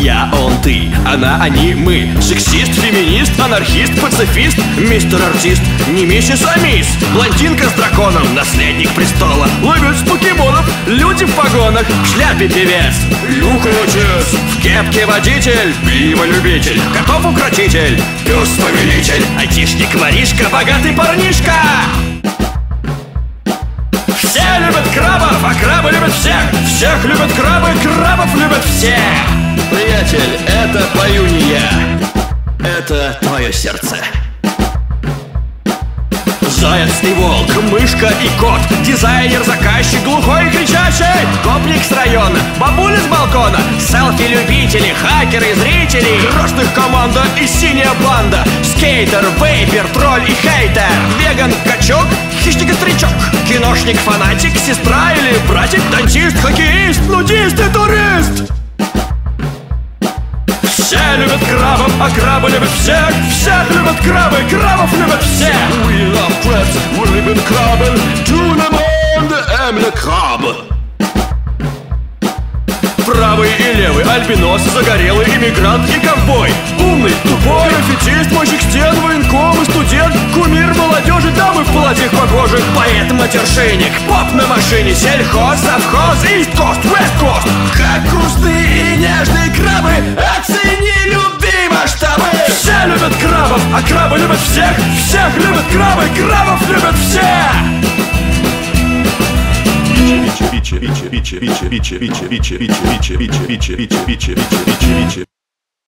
я, он, ты, она, они, мы. Сексист, феминист, анархист, пацифист, мистер артист, не миссис, а мисс. Блондинка с драконом, наследник престола, ловец покемонов, люди в погонах, в шляпе певец, люк-лучес, в кепке водитель, пиво-любитель, котов-укротитель, пес-повелитель, айтишник-воришка, богатый парнишка. Все любят крабов, а крабы любят всех. Всех любят крабы, крабов любят все. Приятель, это пою не я, это твое сердце. Заяц и волк, мышка и кот, дизайнер, заказчик, глухой и кричащий, гопник с района, бабуля с балкона, селфи-любители, хакеры, зрители, крошных команда и синяя банда, скейтер, вейпер, тролль и хейтер, веган, качок, хищник и старичок, киношник, фанатик, сестра или братик, дантист, хоккеист, нудист и турист. Все любят крабов, а крабы любят всех. Всех любят крабы, крабов любят все. We love crabs, we live in крабен. Tout le monde aime le crabe. Правый и левый, альбинос, загорелый, иммигрант и ковбой, умный, тупой, граффитист, мойщик стен, военком и студент, кумир молодежи, дамы в платьях похожих, поэт, матершинник, поп на машине, сельхоз, совхоз, ист-кост, вест-кост. Как вкусные и нежные крабы, оцени, люби масштабы. Все любят крабов, а крабы любят всех. Всех любят крабы, крабов любят все. Бичи, бичи, бичи, бичи, бичи, бичи, бичи, бичи, бичи, бичи, бичи, бичи, бичи, бичи, бичи.